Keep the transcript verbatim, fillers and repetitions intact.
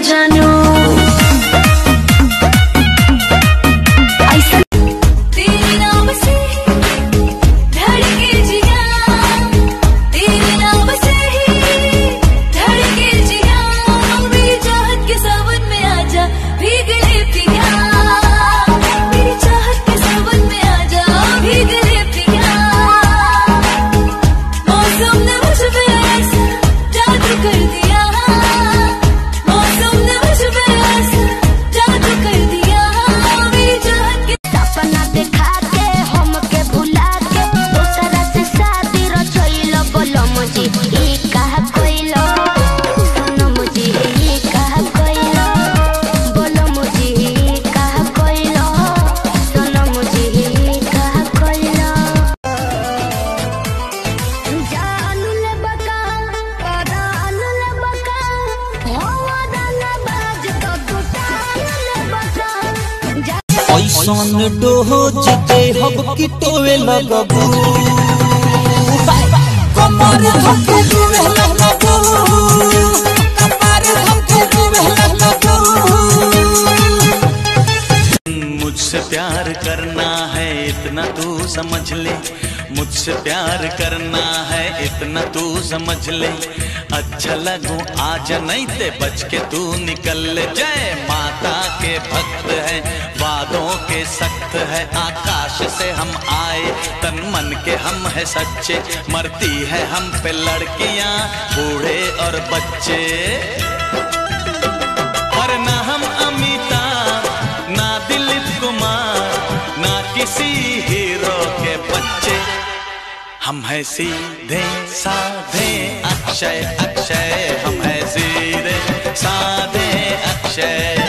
जानू। ऐसन डोज के हब की टोवे लगबू कमर धके डूबे लगबू कमर धके डूबे लगबू। मुझसे प्यार करना है इतना तू समझ ले, मुझसे प्यार करना है इतना तू समझ ले। अच्छा लगूं आजा नहीं ते बच के तू निकल ले। जय माता के भक्त है वादों के सख्त है, आकाश से हम आए तन मन के हम है सच्चे। मरती है हम पे लड़कियां बूढ़े और बच्चे, और ना हम अमिताभ ना दिलीप कुमार ना किसी हीरो के बच्चे। हम है सीधे साधे अक्षय अक्षय, हम है सीधे साधे अक्षय।